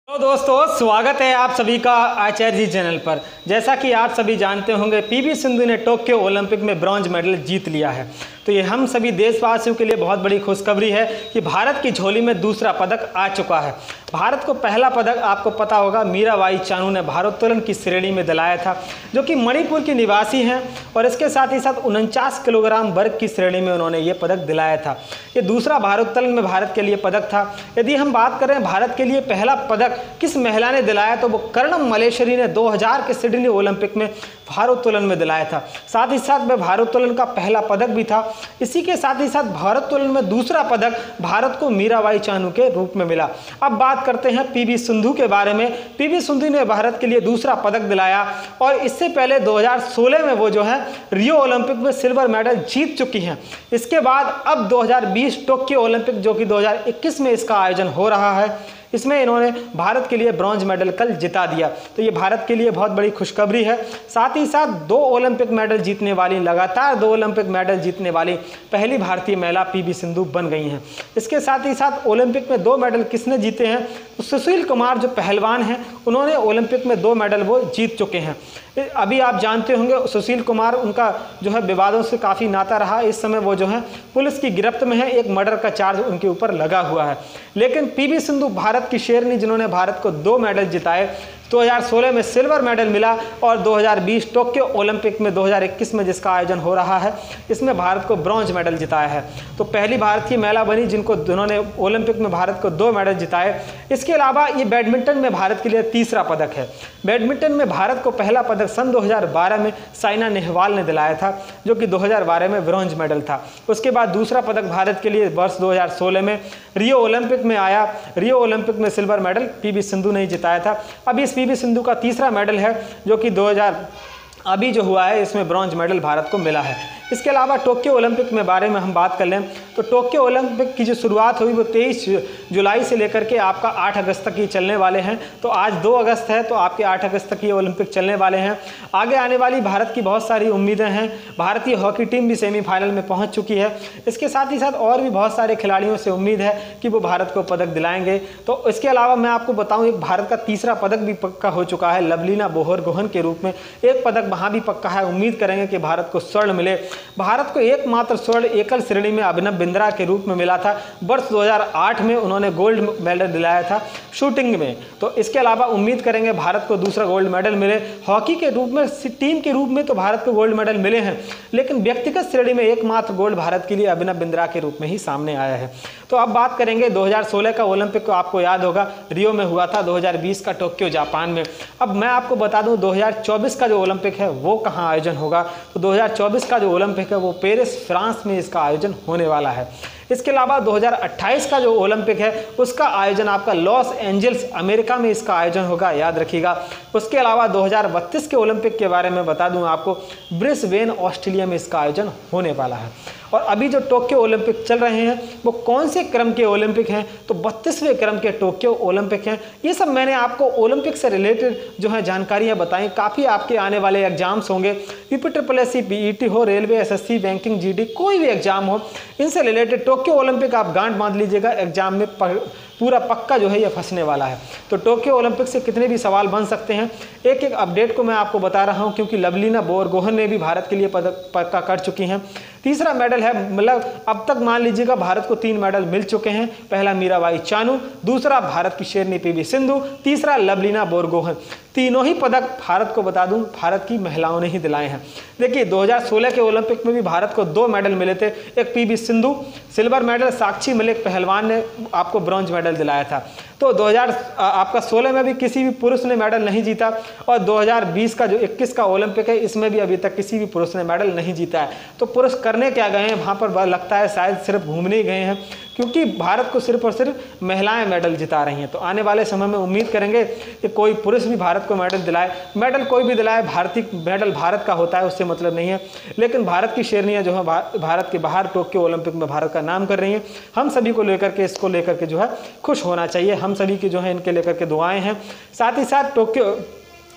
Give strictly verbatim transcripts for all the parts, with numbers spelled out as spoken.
तो दोस्तों, स्वागत है आप सभी का आचार्य जी चैनल पर। जैसा कि आप सभी जानते होंगे, पीवी सिंधु ने टोक्यो ओलंपिक में ब्रॉन्ज मेडल जीत लिया है। तो ये हम सभी देशवासियों के लिए बहुत बड़ी खुशखबरी है कि भारत की झोली में दूसरा पदक आ चुका है। भारत को पहला पदक आपको पता होगा मीराबाई चानू ने भारोत्तोलन की श्रेणी में दिलाया था, जो कि मणिपुर की निवासी हैं, और इसके साथ ही साथ उनचास किलोग्राम वर्ग की श्रेणी में उन्होंने ये पदक दिलाया था। ये दूसरा भारोत्तोलन में भारत के लिए पदक था। यदि हम बात करें भारत के लिए पहला पदक किस महिला ने दिलाया, तो वो कर्णम मल्लेश्वरी ने दो हज़ार के सिडनी ओलंपिक में भारोत्तोलन में दिलाया था। साथ ही साथ वह भारोत्तोलन का पहला पदक भी था। इसी के साथ ही साथ भारोत्तोलन में दूसरा पदक भारत को मीराबाई चानू के रूप में मिला। अब बात करते हैं पीवी सिंधु के बारे में। पीवी सिंधु ने भारत के लिए दूसरा पदक दिलाया, और इससे पहले दो हज़ार सोलह में वो जो है रियो ओलंपिक में सिल्वर मेडल जीत चुकी हैं। इसके बाद अब दो हज़ार बीस टोक्यो ओलंपिक, जो कि दो हज़ार इक्कीस में इसका आयोजन हो रहा है, इसमें इन्होंने भारत के लिए ब्रॉन्ज मेडल कल जिता दिया। तो ये भारत के लिए बहुत बड़ी खुशखबरी है। साथ ही साथ दो ओलंपिक मेडल जीतने वाली, लगातार दो ओलंपिक मेडल जीतने वाली पहली भारतीय महिला पीवी सिंधु बन गई हैं। इसके साथ ही साथ ओलंपिक में दो मेडल किसने जीते हैं, तो सुशील कुमार जो पहलवान हैं, उन्होंने ओलंपिक में दो मेडल वो जीत चुके हैं। अभी आप जानते होंगे सुशील कुमार, उनका जो है विवादों से काफ़ी नाता रहा। इस समय वो जो है पुलिस की गिरफ्त में है, एक मर्डर का चार्ज उनके ऊपर लगा हुआ है। लेकिन पीवी सिंधु भारत की शेरनी, जिन्होंने भारत को दो मेडल जिताए। दो हज़ार सोलह में सिल्वर मेडल मिला, और दो हज़ार बीस टोक्यो ओलंपिक में दो हज़ार इक्कीस में जिसका आयोजन हो रहा है, इसमें भारत को ब्रॉन्ज मेडल जिताया है। तो पहली भारतीय महिला बनी जिनको जिन्होंने ओलंपिक में भारत को दो मेडल जिताए। इसके अलावा ये बैडमिंटन में भारत के लिए तीसरा पदक है। बैडमिंटन में भारत को पहला पदक सन दो हज़ार बारह में साइना नेहवाल ने दिलाया था, जो कि दो हज़ार बारह में ब्रॉन्ज मेडल था। उसके बाद दूसरा पदक भारत के लिए वर्ष दो हज़ार सोलह में रियो ओलंपिक में आया। रियो ओलंपिक में सिल्वर मेडल पीवी सिंधु ने जिताया था। अभी इस पीवी सिंधु का तीसरा मेडल है, जो कि दो हज़ार अभी जो हुआ है, इसमें ब्रॉन्ज मेडल भारत को मिला है। इसके अलावा टोक्यो ओलंपिक में बारे में हम बात कर लें, तो टोक्यो ओलंपिक की जो शुरुआत हुई वो तेईस जुलाई से लेकर के आपका आठ अगस्त तक ये चलने वाले हैं। तो आज दो अगस्त है, तो आपके आठ अगस्त तक ये ओलंपिक चलने वाले हैं। आगे आने वाली भारत की बहुत सारी उम्मीदें हैं। भारतीय हॉकी टीम भी सेमीफाइनल में पहुंच चुकी है। इसके साथ ही साथ और भी बहुत सारे खिलाड़ियों से उम्मीद है कि वो भारत को पदक दिलाएंगे। तो इसके अलावा मैं आपको बताऊँ, एक भारत का तीसरा पदक भी पक्का हो चुका है, लवलीना बोरगोहन के रूप में एक पदक वहाँ भी पक्का है। उम्मीद करेंगे कि भारत को स्वर्ण मिले। भारत को एकमात्र स्वर्ण एकल श्रेणी में अभिनव बिंद्रा के रूप में मिला था। वर्ष दो हज़ार आठ में उन्होंने गोल्ड मेडल दिलाया था शूटिंग में। तो इसके अलावा उम्मीद करेंगे भारत को दूसरा गोल्ड मेडल मिले। हॉकी के रूप में, टीम के रूप में तो भारत को गोल्ड मेडल मिले हैं, लेकिन व्यक्तिगत श्रेणी में एकमात्र गोल्ड भारत के लिए अभिनव बिंद्रा के रूप में ही सामने आया है। तो अब बात करेंगे दो हज़ार सोलह का ओलंपिक को। आपको याद होगा रियो में हुआ था, दो हज़ार बीस का टोक्यो जापान में। अब मैं आपको बता दूं, दो हज़ार चौबीस का जो ओलंपिक है वो कहाँ आयोजन होगा। तो दो हज़ार चौबीस का जो ओलंपिक है वो पेरिस फ्रांस में इसका आयोजन होने वाला है। इसके अलावा दो हज़ार अट्ठाईस का जो ओलंपिक है उसका आयोजन आपका लॉस एंजल्स अमेरिका में इसका आयोजन होगा, याद रखिएगा। उसके अलावा दो हज़ार बत्तीस के ओलंपिक के बारे में बता दूं आपको, ब्रिस्बेन ऑस्ट्रेलिया में इसका आयोजन होने वाला है। और अभी जो टोक्यो ओलंपिक चल रहे हैं वो कौन से क्रम के ओलंपिक हैं, तो बत्तीसवें क्रम के टोक्यो ओलंपिक हैं। ये सब मैंने आपको ओलंपिक से रिलेटेड जो है जानकारियां बताई। काफ़ी आपके आने वाले एग्जाम्स होंगे, UP triple S C, PET हो, रेलवे, एसएससी, बैंकिंग, जीडी, कोई भी एग्जाम हो, इनसे रिलेटेड टोक्यो ओलंपिक आप गांठ बांध लीजिएगा, एग्जाम में पूरा पक्का जो है ये फंसने वाला है। तो टोक्यो ओलंपिक से कितने भी सवाल बन सकते हैं, एक एक अपडेट को मैं आपको बता रहा हूं, क्योंकि लवलीना बोरगोहन ने भी भारत के लिए पदक पक्का कर चुकी हैं। तीसरा मेडल है, मतलब अब तक मान लीजिएगा भारत को तीन मेडल मिल चुके हैं। पहला मीराबाई चानू, दूसरा भारत की शेरनी पीवी सिंधु, तीसरा लवलीना बोरगोहन। तीनों ही पदक भारत को बता दूं भारत की महिलाओं ने ही दिलाए हैं। देखिए दो हज़ार सोलह के ओलंपिक में भी भारत को दो मेडल मिले थे, एक PV Sindhu silver medal, Sakshi Malik पहलवान ने आपको ब्रॉन्ज मेडल दिलाया था। तो दो हज़ार आपका सोलह में भी किसी भी पुरुष ने मेडल नहीं जीता, और दो हज़ार बीस का जो इक्कीस का ओलंपिक है इसमें भी अभी तक किसी भी पुरुष ने मेडल नहीं जीता है। तो पुरुष करने क्या गए हैं वहाँ पर, लगता है शायद सिर्फ घूमने ही गए हैं, क्योंकि भारत को सिर्फ और सिर्फ महिलाएं मेडल जिता रही हैं। तो आने वाले समय में उम्मीद करेंगे कि कोई पुरुष भी भारत को मेडल दिलाए। मेडल कोई भी दिलाए, भारतीय मेडल भारत का होता है, उससे मतलब नहीं है। लेकिन भारत की शेरनियां जो है भारत के बाहर टोक्यो ओलंपिक में भारत का नाम कर रही हैं। हम सभी को लेकर के, इसको लेकर के जो है खुश होना चाहिए। हम सभी की जो है इनके लेकर के दुआएं हैं। साथ ही साथ टोक्यो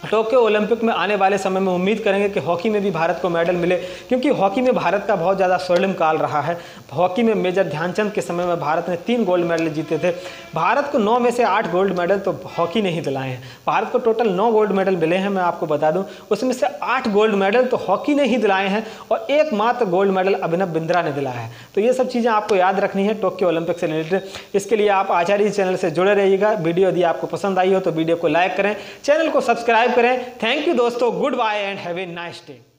टोक्यो ओलंपिक में आने वाले समय में उम्मीद करेंगे कि हॉकी में भी भारत को मेडल मिले, क्योंकि हॉकी में भारत का बहुत ज़्यादा स्वर्णिम काल रहा है। हॉकी में मेजर ध्यानचंद के समय में भारत ने तीन गोल्ड मेडल जीते थे। भारत को नौ में से आठ गोल्ड मेडल तो हॉकी ने ही दिलाए हैं। भारत को टोटल नौ गोल्ड मेडल मिले हैं, मैं आपको बता दूं, उसमें से आठ गोल्ड मेडल तो हॉकी ने ही दिलाए हैं और एकमात्र गोल्ड मेडल अभिनव बिंद्रा ने दिलाया है। तो ये सब चीज़ें आपको याद रखनी है टोक्यो ओलंपिक से रिलेटेड। इसके लिए आप आचार्य चैनल से जुड़े रहिएगा। वीडियो यदि आपको पसंद आई हो तो वीडियो को लाइक करें, चैनल को सब्सक्राइब करें। थैंक यू दोस्तों, goodbye and have a nice day.